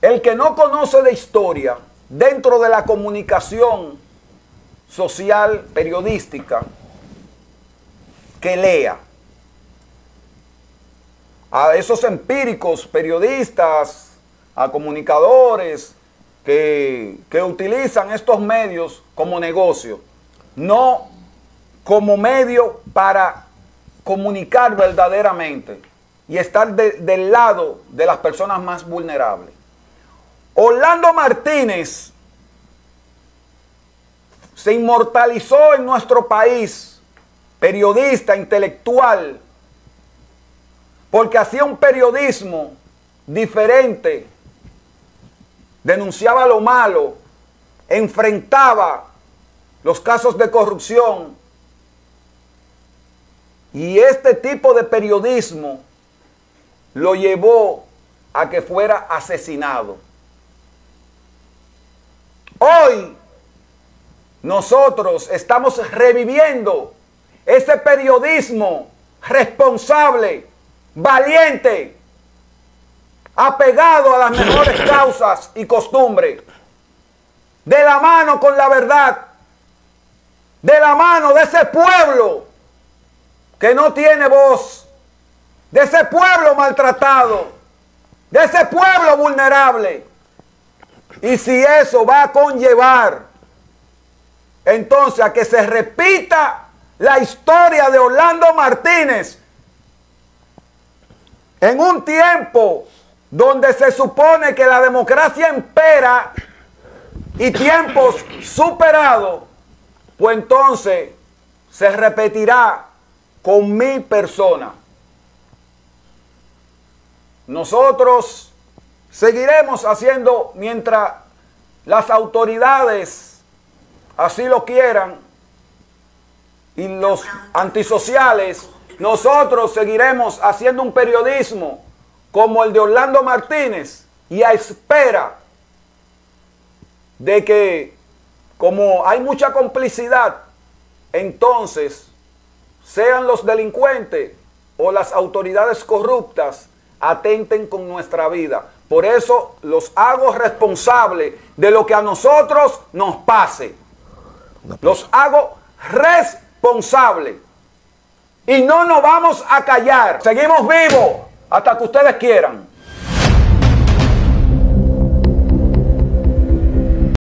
El que no conoce de historia dentro de la comunicación social, periodística, que lea a esos empíricos periodistas, a comunicadores que utilizan estos medios como negocio, no como medio para comunicar verdaderamente y estar del lado de las personas más vulnerables. Orlando Martínez se inmortalizó en nuestro país, periodista, intelectual, porque hacía un periodismo diferente, denunciaba lo malo, enfrentaba los casos de corrupción, y este tipo de periodismo lo llevó a que fuera asesinado. Hoy nosotros estamos reviviendo ese periodismo responsable, valiente, apegado a las mejores causas y costumbres, de la mano con la verdad, de la mano de ese pueblo que no tiene voz, de ese pueblo maltratado, de ese pueblo vulnerable. Y si eso va a conllevar entonces a que se repita la historia de Orlando Martínez en un tiempo donde se supone que la democracia impera y tiempos superados, pues entonces se repetirá con mi persona. Nosotros seguiremos haciendo mientras las autoridades así lo quieran y los antisociales. Nosotros seguiremos haciendo un periodismo como el de Orlando Martínez y a espera de que, como hay mucha complicidad, entonces sean los delincuentes o las autoridades corruptas atenten con nuestra vida. Por eso los hago responsables de lo que a nosotros nos pase. Los hago responsables. Y no nos vamos a callar. Seguimos vivos hasta que ustedes quieran.